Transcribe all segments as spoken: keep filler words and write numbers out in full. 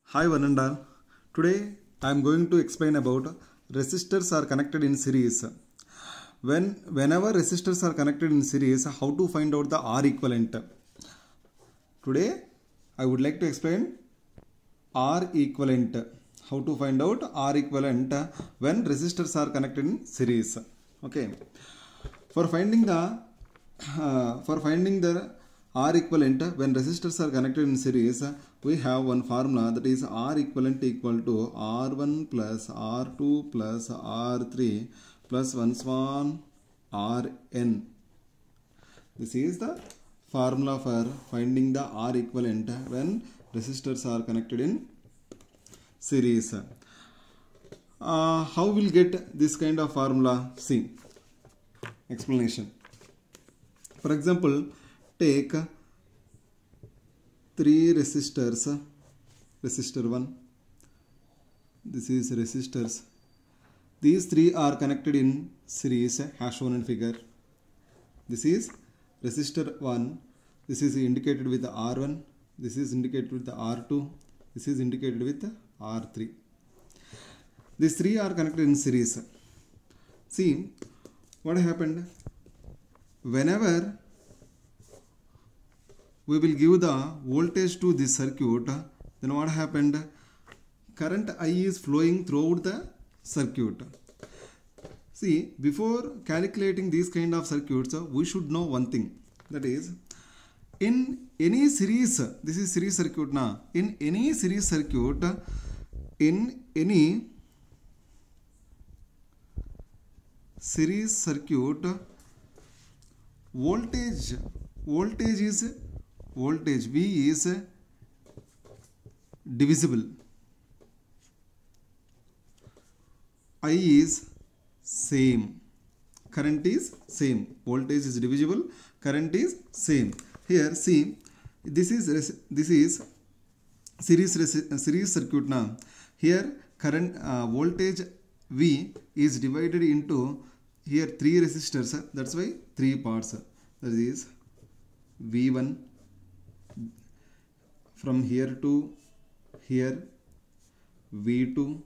Hi one and all. Today I am going to explain about resistors are connected in series. When whenever resistors are connected in series, how to find out the R equivalent. Today I would like to explain R equivalent. How to find out R equivalent when resistors are connected in series. Okay. For finding the uh, for finding the R equivalent when resistors are connected in series, we have one formula, that is R equivalent equal to R one plus R two plus R three plus one small Rn. This is the formula for finding the R equivalent when resistors are connected in series. Uh, how will get this kind of formula? See, explanation. For example, take three resistors, resistor one, this is resistors. These three are connected in series as shown in figure. This is resistor one, this is indicated with the R one, this is indicated with the R two, this is indicated with the R three. These three are connected in series. See what happened? Whenever we will give the voltage to this circuit, then what happened? Current I is flowing throughout the circuit. See, before calculating these kind of circuits, we should know one thing, that is, in any series, this is series circuit now, in any series circuit, in any series circuit, voltage, voltage is voltage V is divisible. I is same. Current is same. Voltage is divisible. Current is same. Here, see, this is this is series series circuit now. Here, current uh, voltage V is divided into here three resistors. That's why three parts. That is V one. From here to here, V two,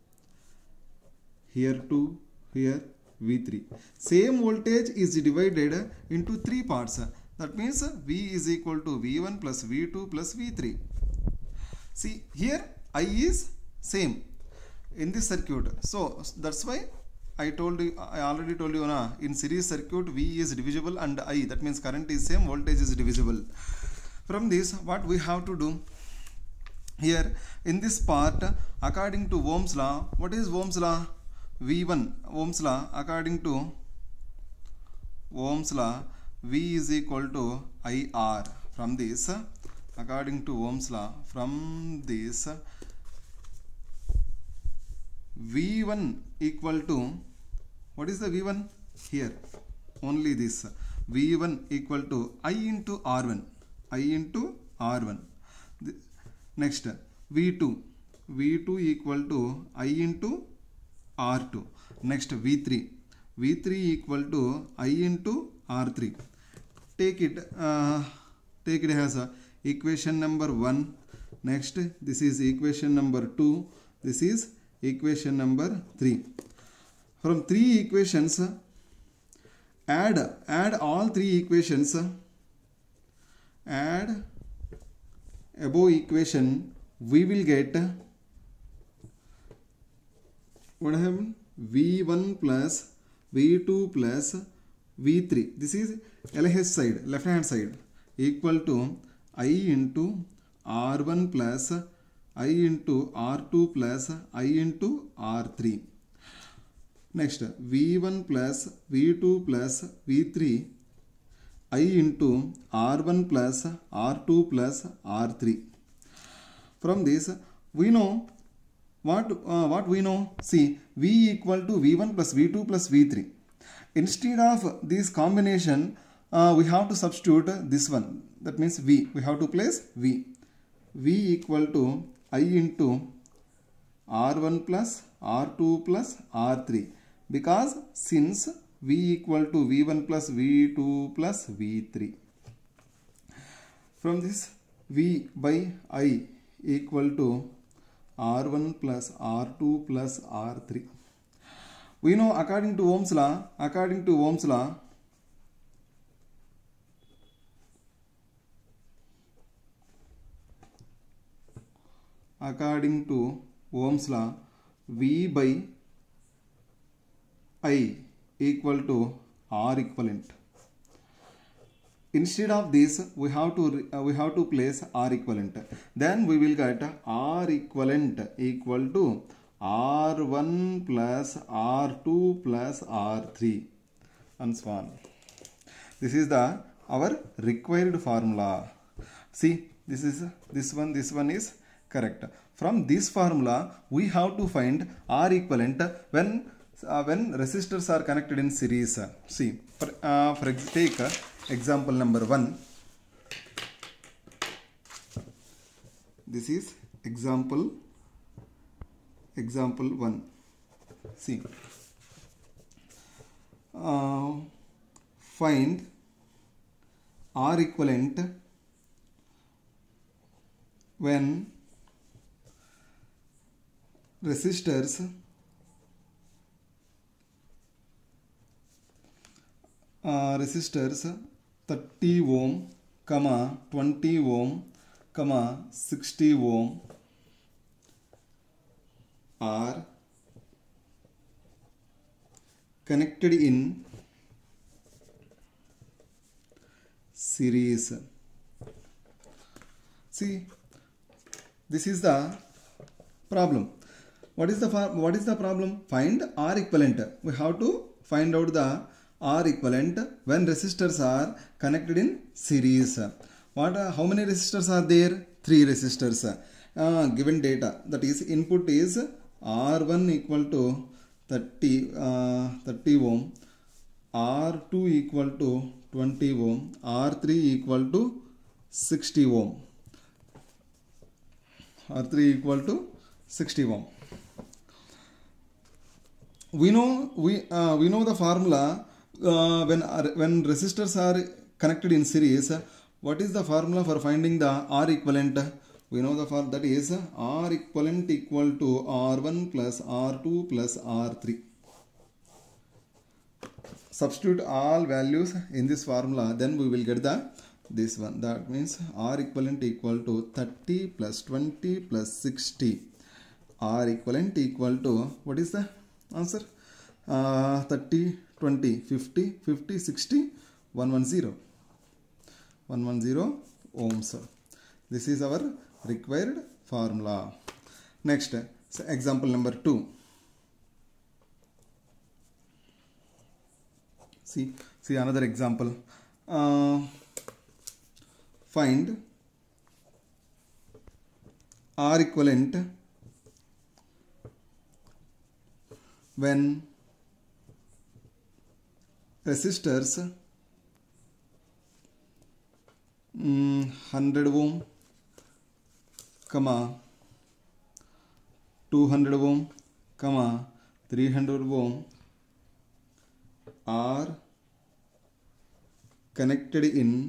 here to here, V three. Same voltage is divided into three parts. That means V is equal to V one plus V two plus V three. See, here I is same in this circuit. So that's why I told you, I already told you, na, in series circuit V is divisible and I, that means current is same, voltage is divisible. From this, what we have to do here in this part, according to Ohm's law, what is Ohm's law? V one, Ohm's law, according to Ohm's law, V is equal to I R. From this, according to Ohm's law, from this, V one equal to, what is the V one? Here, only this, V one equal to I into R one. I into R one. Next, V two. V two equal to I into R two. Next, V three. V three equal to I into R three. Take it, uh, take it as a equation number one. Next, this is equation number two. This is equation number three. From three equations, add, add all three equations. Add above equation, we will get what happened? V one plus V two plus V three. This is L H side, left hand side, equal to I into R one plus I into R two plus I into R three. Next, V one plus V two plus V three I into R one plus R two plus R three. From this, we know what uh, what we know. See, V equal to V one plus V two plus V three. Instead of this combination, uh, we have to substitute this one. That means V. We have to place V. V equal to I into R one plus R two plus R three. Because since V equal to V one plus V two plus V three. From this, V by I equal to R one plus R two plus R three. We know according to Ohm's law, according to Ohm's law, according to Ohm's law, V by I equal to R equivalent. Instead of this, we have to uh, we have to place R equivalent. Then we will get R equivalent equal to R one plus R two plus R three and so on. This is the our required formula. See, this is this one. This one is correct. From this formula, we have to find R equivalent when uh, when resistors are connected in series. See, for uh, for take uh, example number one. This is example example one. See, uh, find R equivalent when resistors uh, resistors thirty ohm, comma twenty ohm, comma sixty ohm are connected in series. See, this is the problem. What is the what is the problem? Find R equivalent. We have to find out the R equivalent when resistors are connected in series. What? How many resistors are there? Three resistors. Uh, given data, that is input is R one equal to thirty, uh, thirty ohm, R two equal to twenty ohm, R three equal to sixty ohm. R three equal to sixty ohm. We know we uh, we know the formula uh, when uh, when resistors are connected in series. What is the formula for finding the R equivalent? We know the formula, that is R equivalent equal to R one plus R two plus R three. Substitute all values in this formula, then we will get the this one. That means R equivalent equal to thirty plus twenty plus sixty. R equivalent equal to, what is the answer? Uh, thirty, twenty, fifty, fifty, sixty, one hundred ten. one hundred ten ohms. This is our required formula. Next, so example number two. See, see another example. Uh, find R equivalent when resistors mm, one hundred ohm, comma two hundred ohm, comma three hundred ohm are connected in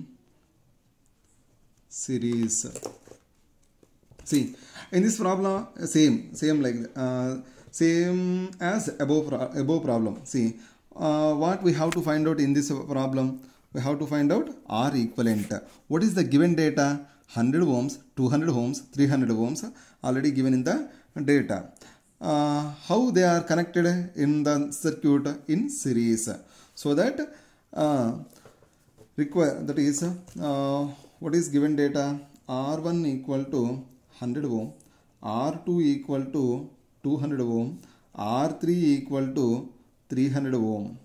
series. See, in this problem, same, same like uh, same as above above problem. See, uh, what we have to find out in this problem? We have to find out R equivalent. What is the given data? one hundred ohms, two hundred ohms, three hundred ohms already given in the data. Uh, how they are connected in the circuit in series? So that uh, require that is uh, what is given data? R one equal to one hundred ohm, R two equal to two hundred ohm, R three equal to three hundred ohm.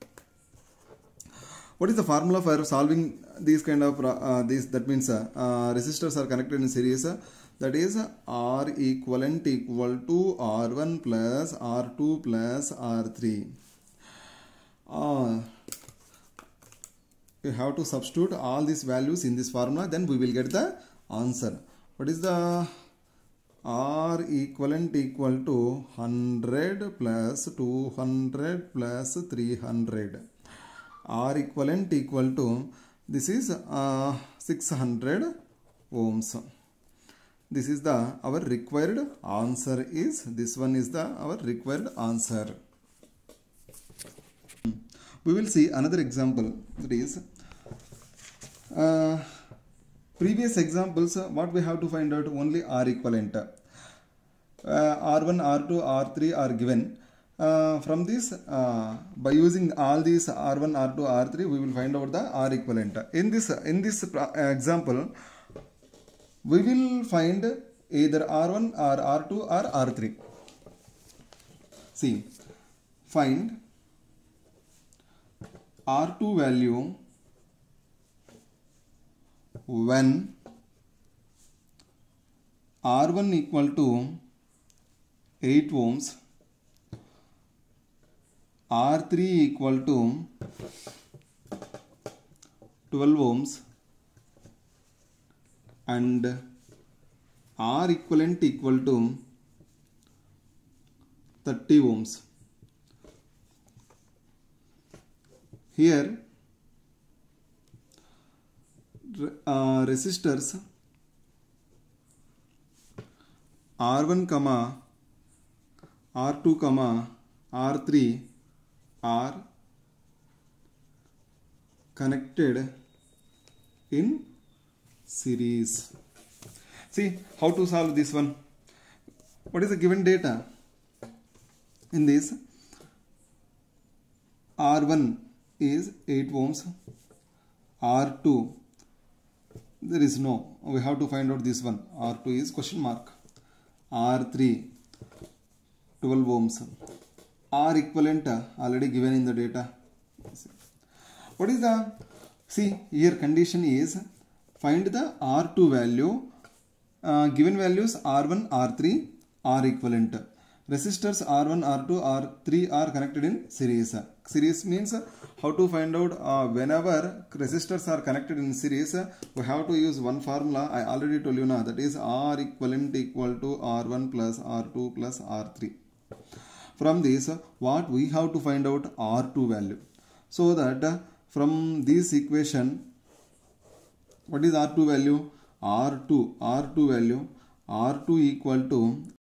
What is the formula for solving these kind of uh, these? That means uh, uh, resistors are connected in series. Uh, that is uh, R equivalent equal to R one plus R two plus R three. Uh, we have to substitute all these values in this formula, then we will get the answer. What is the R equivalent equal to one hundred plus two hundred plus three hundred. R equivalent equal to, this is uh, six hundred ohms. this is the our required answer is this one is the our required answer. We will see another example, that is uh, previous examples. Uh, what we have to find out, only R equivalent. uh, R one, R two, R three are given. Uh, from this, uh, by using all these R one, R two, R three, we will find out the R equivalent. In this in this uh, example, we will find either R one or R two or R three. See, find R two value when R one equal to eight ohms, R three equal to twelve ohms, and R equivalent equal to thirty ohms. Here uh, resistors R one comma R two comma R three are connected in series. See how to solve this one. What is the given data? In this, R one is eight ohms, R two there is no, we have to find out this one, R two is question mark, R three twelve ohms, R equivalent already given in the data. What is the, see here condition is find the R two value, uh, given values R one, R three, R equivalent. Resistors R one, R two, R three are connected in series. Series means how to find out uh, whenever resistors are connected in series, we have to use one formula. I already told you now, that is R equivalent equal to R one plus R two plus R three. From this, what we have to find out R two value. So that uh, from this equation, what is R two value? R two, R two value, R two equal to